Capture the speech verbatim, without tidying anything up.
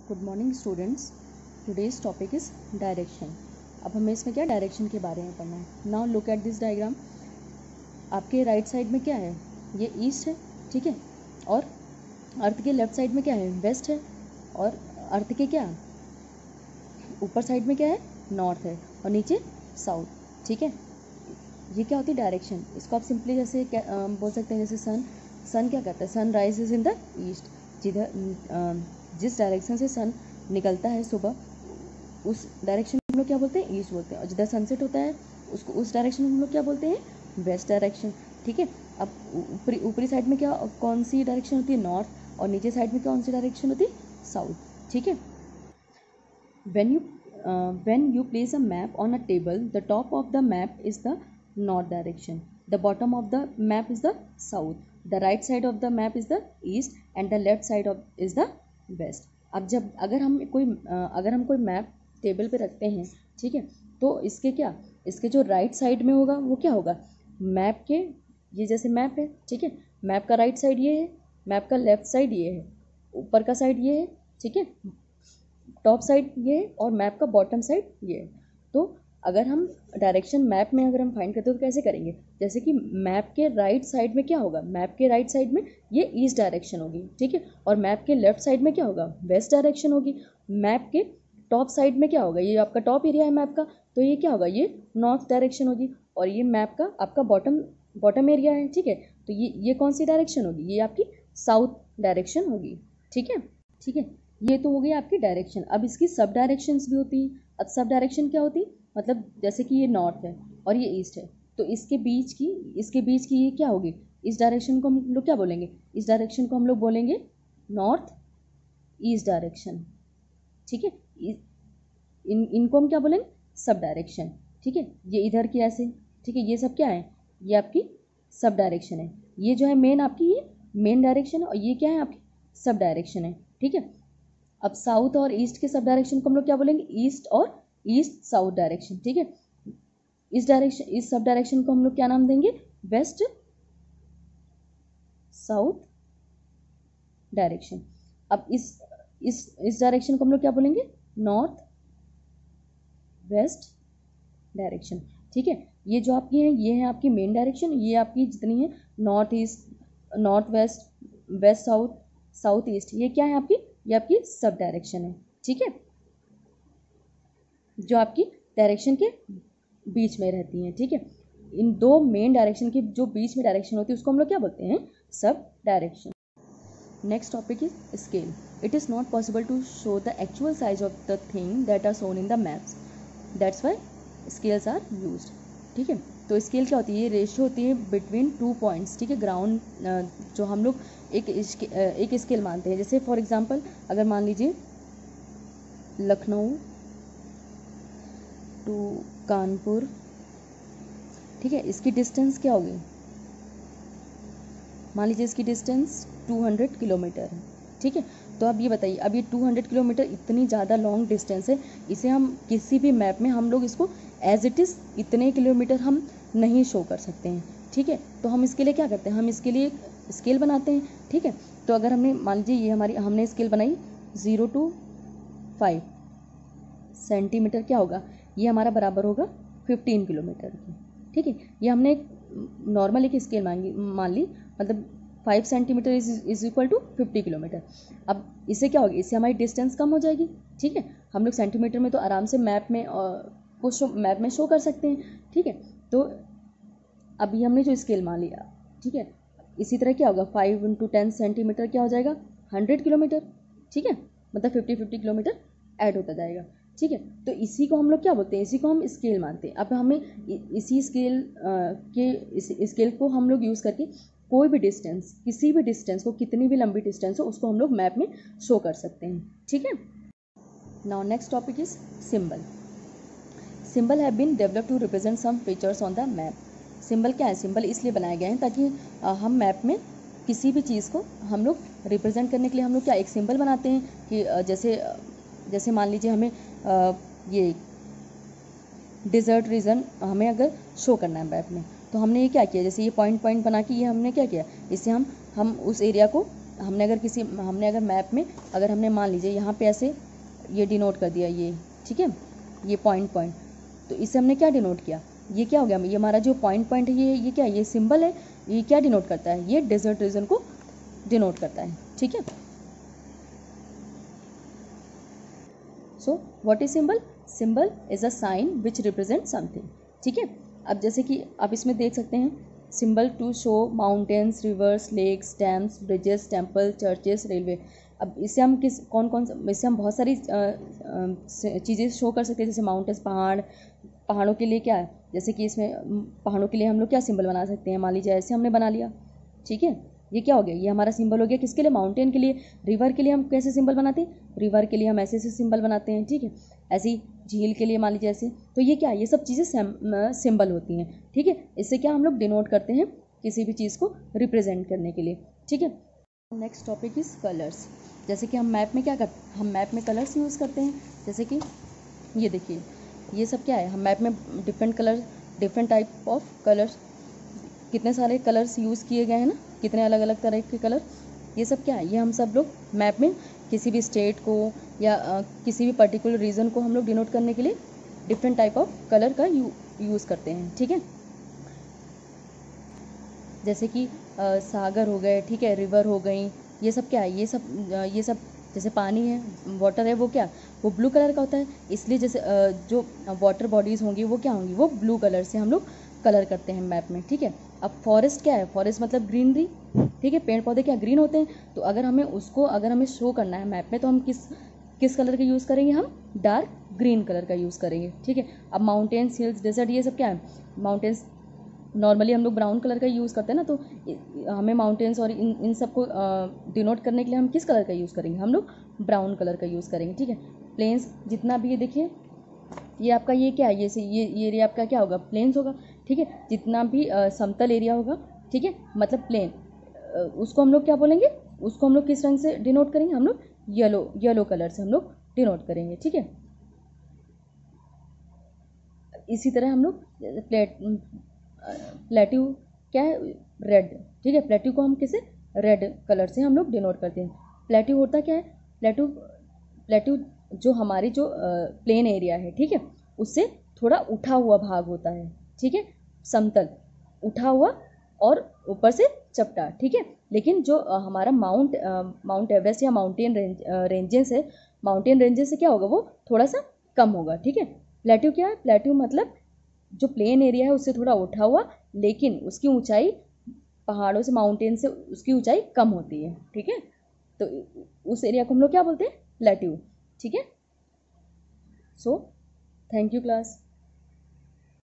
Good morning students. Today's topic is direction. अब हमें इसमें क्या डायरेक्शन के बारे में पढ़ना है। Now look at this diagram. आपके राइट साइड में क्या है, ये ईस्ट है, ठीक है। और अर्थ के लेफ्ट साइड में क्या है, वेस्ट है। और अर्थ के क्या ऊपर साइड में क्या है, नॉर्थ है। और नीचे साउथ, ठीक है। ये क्या होती है, डायरेक्शन। इसको आप सिंपली जैसे क्या आ, बोल सकते हैं, जैसे सन सन क्या करता है, sun rises in the east. जिधर जिस डायरेक्शन से सन निकलता है सुबह, उस डायरेक्शन हम लोग क्या बोलते हैं, ईस्ट बोलते हैं। और जिधर सनसेट होता है उसको उस डायरेक्शन में हम लोग क्या बोलते हैं, वेस्ट डायरेक्शन, ठीक है। अब ऊपरी ऊपरी साइड में क्या कौन सी डायरेक्शन होती है, नॉर्थ। और नीचे साइड में कौन सी डायरेक्शन होती है, साउथ, ठीक है। When you when you place a map on a table, the top of the map is the north direction, the bottom of the map is the south, the right side of the map is the east and the left side of is the west. अब जब अगर हम कोई अगर हम कोई map table पे रखते हैं, ठीक है, तो इसके क्या इसके जो राइट साइड में होगा वो क्या होगा, मैप के, ये जैसे मैप है, ठीक है, मैप का राइट साइड ये है, मैप का लेफ्ट साइड ये है, ऊपर का साइड ये है, ठीक है, टॉप साइड ये है, और मैप का बॉटम साइड ये है। तो अगर हम डायरेक्शन मैप में अगर हम फाइंड करते हो तो कैसे करेंगे, जैसे कि मैप के राइट साइड में क्या होगा, मैप के राइट साइड में ये ईस्ट डायरेक्शन होगी, ठीक है। और मैप के लेफ्ट साइड में क्या होगा, वेस्ट डायरेक्शन होगी। मैप के टॉप साइड में क्या होगा, ये आपका टॉप एरिया है मैप का, तो ये क्या होगा, ये नॉर्थ डायरेक्शन होगी। और ये मैप का आपका बॉटम बॉटम एरिया है, ठीक है, तो ये ये कौन सी डायरेक्शन होगी, ये आपकी साउथ डायरेक्शन होगी, ठीक है, ठीक है। ये तो हो गई आपकी डायरेक्शन। अब इसकी सब डायरेक्शंस भी होती हैं। अब सब डायरेक्शन क्या होती है, मतलब जैसे कि ये नॉर्थ है और ये ईस्ट है, तो इसके बीच की इसके बीच की ये क्या होगी, इस डायरेक्शन को हम लोग क्या बोलेंगे, इस डायरेक्शन को हम लोग बोलेंगे नॉर्थ ईस्ट डायरेक्शन, ठीक है। इन इनको हम क्या बोलेंगे, सब डायरेक्शन, ठीक है। ये इधर की ऐसे, ठीक है, ये सब क्या है, ये आपकी सब डायरेक्शन है। ये जो है मेन आपकी ये मेन डायरेक्शन है, और ये क्या है आपकी सब डायरेक्शन है, ठीक है। अब साउथ और ईस्ट के सब डायरेक्शन को हम लोग क्या बोलेंगे, ईस्ट और ईस्ट साउथ डायरेक्शन, ठीक है। इस डायरेक्शन इस सब डायरेक्शन को हम लोग क्या नाम देंगे, वेस्ट साउथ डायरेक्शन। अब इस इस इस डायरेक्शन को हम लोग क्या बोलेंगे, नॉर्थ वेस्ट डायरेक्शन, ठीक है। ये जो आपकी है ये है आपकी मेन डायरेक्शन, ये आपकी जितनी है north east north west west south south east, ये क्या है आपकी, ये आपकी सब डायरेक्शन है, ठीक है, जो आपकी डायरेक्शन के बीच में रहती हैं, ठीक है। इन दो मेन डायरेक्शन के जो बीच में डायरेक्शन होती है उसको हम लोग क्या बोलते हैं, सब direction. Next topic is scale. It is not possible to show the actual size of the thing that are shown in the maps, that's why scales are used, ठीक है। तो स्केल क्या होती है, ये रेशियो होती है बिटवीन टू पॉइंट्स, ठीक है। ग्राउंड जो हम लोग एक एक स्केल मानते हैं, जैसे फॉर एग्जांपल अगर मान लीजिए लखनऊ टू कानपुर, ठीक है, इसकी डिस्टेंस क्या होगी, मान लीजिए इसकी डिस्टेंस टू हंड्रेड किलोमीटर है, ठीक है। तो अब ये बताइए, अब ये टू हंड्रेड किलोमीटर इतनी ज़्यादा लॉन्ग डिस्टेंस है, इसे हम किसी भी मैप में हम लोग इसको एज इट इज़ इतने किलोमीटर हम नहीं शो कर सकते हैं, ठीक है। तो हम इसके लिए क्या करते हैं, हम इसके लिए स्केल बनाते हैं, ठीक है। तो अगर हमने मान लीजिए ये हमारी हमने स्केल बनाई ज़ीरो टू फाइव सेंटीमीटर, क्या होगा, ये हमारा बराबर होगा फिफ्टीन किलोमीटर की, ठीक है। ये हमने एक नॉर्मल एक स्केल मांगी मान ली, मतलब five centimeter is is equal to fifty kilometer. अब इससे क्या होगा, इससे हमारी डिस्टेंस कम हो जाएगी, ठीक है। हम लोग सेंटीमीटर में तो आराम से मैप में को शो मैप में शो कर सकते हैं, ठीक है। तो अभी हमने जो स्केल मान लिया, ठीक है, इसी तरह क्या होगा, फाइव इंटू टेन सेंटीमीटर क्या हो जाएगा, हंड्रेड किलोमीटर, ठीक है, मतलब फिफ्टी फिफ्टी किलोमीटर ऐड होता जाएगा, ठीक है। तो इसी को हम लोग क्या बोलते हैं, इसी को हम स्केल मानते हैं। अब हमें इसी स्केल के इस स्केल को हम लोग यूज़ करके कोई भी डिस्टेंस किसी भी डिस्टेंस को, कितनी भी लंबी डिस्टेंस हो, उसको हम लोग मैप में शो कर सकते हैं, ठीक है। Now next topic is symbol. Symbol have been developed to represent some features on the map. Symbol क्या है, सिंबल इसलिए बनाए गए हैं ताकि हम मैप में किसी भी चीज़ को हम लोग रिप्रेजेंट करने के लिए हम लोग क्या एक सिंबल बनाते हैं कि जैसे जैसे मान लीजिए हमें ये डिज़र्ट रीजन हमें अगर शो करना है मैप में, तो हमने ये क्या किया, जैसे ये पॉइंट पॉइंट बना के ये हमने क्या किया, इससे हम हम उस एरिया को हमने अगर किसी हमने अगर मैप में अगर हमने मान लीजिए यहाँ पे ऐसे ये डिनोट कर दिया ये, ठीक है, ये पॉइंट पॉइंट, तो इससे हमने क्या डिनोट किया, ये क्या हो गया, ये हमारा जो पॉइंट पॉइंट है ये ये क्या है, ये सिंबल है, ये क्या डिनोट करता है, ये डेजर्ट रीजन को डिनोट करता है, ठीक है। So what is symbol, symbol is a sign which represent something, ठीक है। अब जैसे कि आप इसमें देख सकते हैं, symbol to show mountains, rivers, lakes, dams, bridges, temple, churches, railway. अब इससे हम किस कौन कौन इससे हम बहुत सारी चीज़ें शो कर सकते हैं, जैसे माउंटेन्स, पहाड़, पहाड़ों के लिए क्या है, जैसे कि इसमें पहाड़ों के लिए हम लोग क्या सिंबल बना सकते हैं, मान लीजिए ऐसे हमने बना लिया, ठीक है, ये क्या हो गया, ये हमारा सिंबल हो गया किसके लिए, माउंटेन के लिए। रिवर के लिए हम कैसे सिंबल बनाते हैं, रिवर के लिए हम ऐसे ऐसे सिंबल बनाते हैं, ठीक है। ऐसी झील के लिए मान लीजिए ऐसे, तो ये क्या है, ये सब चीज़ें सिंबल होती हैं, ठीक है। इससे क्या हम लोग डिनोट करते हैं किसी भी चीज़ को रिप्रेजेंट करने के लिए, ठीक है। Next topic is colours. जैसे कि हम मैप में क्या करते हैं, हम मैप में कलर्स यूज़ करते हैं, जैसे कि ये देखिए, ये सब क्या है, हम मैप में different colour, different type of colours, कितने सारे कलर्स यूज़ किए गए हैं ना, कितने अलग अलग तरह के कलर, ये सब क्या है, ये हम सब लोग मैप में किसी भी स्टेट को या आ, किसी भी पर्टिकुलर रीजन को हम लोग डिनोट करने के लिए डिफरेंट टाइप ऑफ कलर का यू, यूज़ करते हैं, ठीक है। जैसे कि आ, सागर हो गए, ठीक है, रिवर हो गई, ये सब क्या है, ये सब आ, ये सब जैसे पानी है, वाटर है, वो क्या, वो ब्लू कलर का होता है, इसलिए जैसे आ, जो वाटर बॉडीज़ होंगी वो क्या होंगी, वो ब्लू कलर से हम लोग कलर करते हैं मैप में, ठीक है। अब फॉरेस्ट क्या है, फॉरेस्ट मतलब ग्रीनरी, ठीक है, पेड़ पौधे क्या ग्रीन होते हैं, तो अगर हमें उसको अगर हमें शो करना है मैप में, तो हम किस किस कलर का यूज़ करेंगे, हम डार्क ग्रीन कलर का यूज़ करेंगे, ठीक है। अब माउंटेन्स, हिल्स, डेजर्ट, ये सब क्या है, माउंटेन्स नॉर्मली हम लोग ब्राउन कलर का यूज़ करते हैं ना, तो हमें माउंटेन्स और इन इन सबको डिनोट करने के लिए हम किस कलर का यूज़ करेंगे, हम लोग ब्राउन कलर का यूज़ करेंगे, ठीक है। प्लेन्स जितना भी, ये देखिए, ये आपका ये क्या है, ये से ये ये एरिया आपका क्या होगा, प्लेन्स होगा, ठीक है। जितना भी आ, समतल एरिया होगा, ठीक है, मतलब प्लेन, उसको हम लोग क्या बोलेंगे, उसको हम लोग किस रंग से डिनोट करेंगे, हम लोग येलो येलो कलर से हम लोग डिनोट करेंगे, ठीक है। इसी तरह हम लोग प्लेट प्लेट्यू क्या है, रेड, ठीक है, प्लेट्यू को हम किसे रेड कलर से हम लोग डिनोट करते हैं। प्लेट्यू होता क्या है, प्लेट्यू प्लेट्यू जो हमारी जो प्लेन एरिया है, ठीक है, उससे थोड़ा उठा हुआ भाग होता है, ठीक है, समतल उठा हुआ और ऊपर से चपटा, ठीक है। लेकिन जो अ, हमारा माउंट माउंट एवरेस्ट या माउंटेन रेंज रेंजेस है, माउंटेन रेंजेस से क्या होगा, वो थोड़ा सा कम होगा, ठीक है। प्लेट्यू क्या है, प्लेट्यू मतलब जो प्लेन एरिया है उससे थोड़ा उठा हुआ, लेकिन उसकी ऊंचाई पहाड़ों से, माउंटेन से उसकी ऊंचाई कम होती है, ठीक है। तो उस एरिया को हम लोग क्या बोलते हैं, प्लेट्यू, ठीक है। So thank you class.